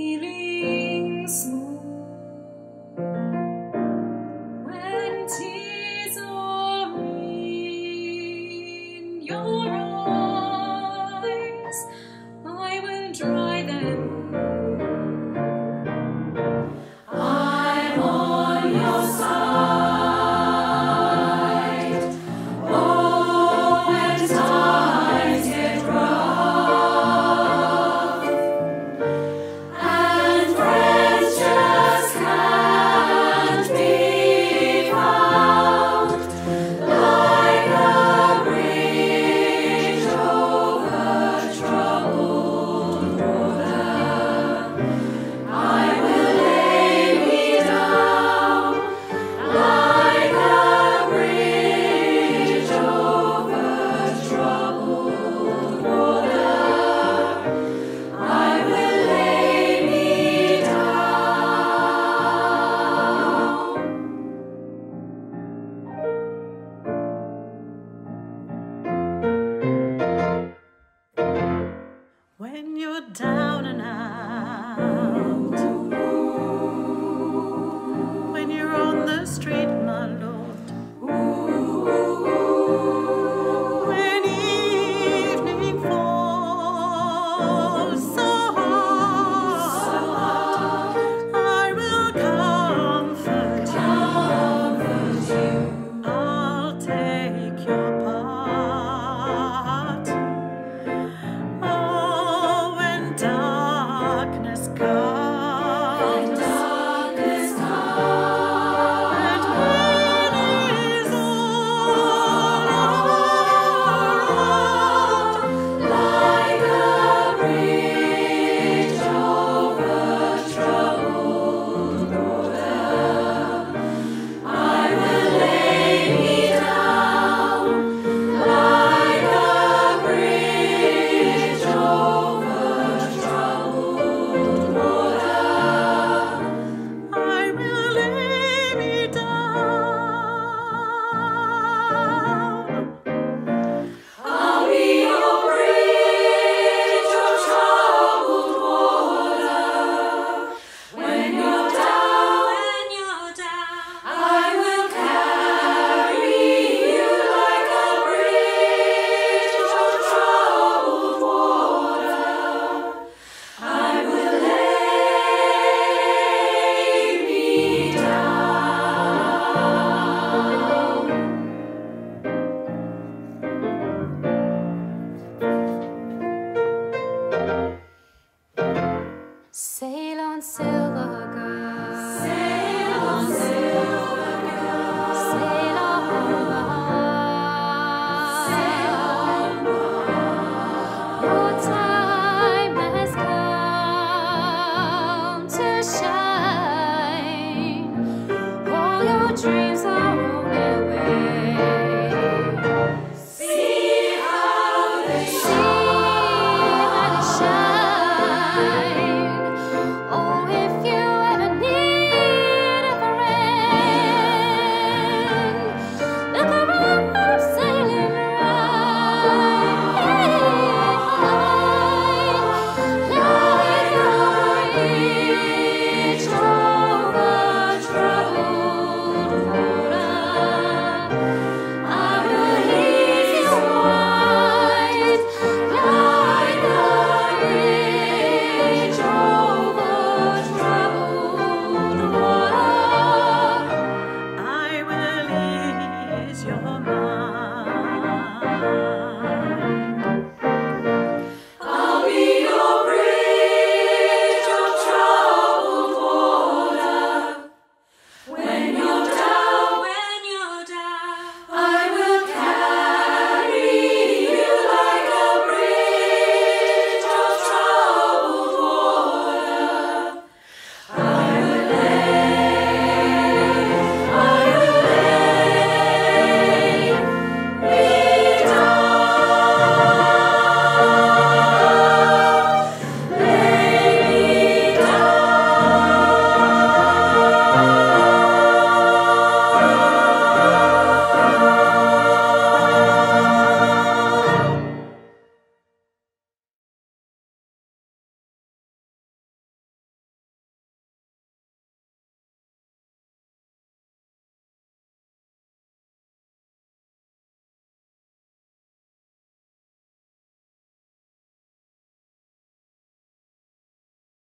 feeling small when tears are in your eyes, I will dry them. I'm on your side. Oh, when times get rough and friends just can't be found, like a bridge over troubled water, I will lay me down. Like a bridge over troubled water, I will lay me down. When you're down and out, when you're on the street, my lord, when evening falls so hard, I will comfort you. I'll take your part. Oh, when darkness comes, and when it's all around, like a bridge over troubled water, I will lay me down. Like a bridge over troubled water, I will lay me down. I'll be your bridge of troubled water. When you're down, I will carry you like a bridge of troubled water. I will lay me down. Sail on, silver